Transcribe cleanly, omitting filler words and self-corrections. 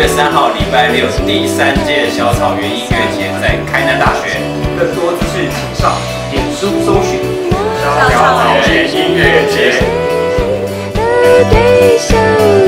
月3号礼拜六第3届小草原音乐节在开南大学。 更多资讯请上脸书搜寻小草原音乐节。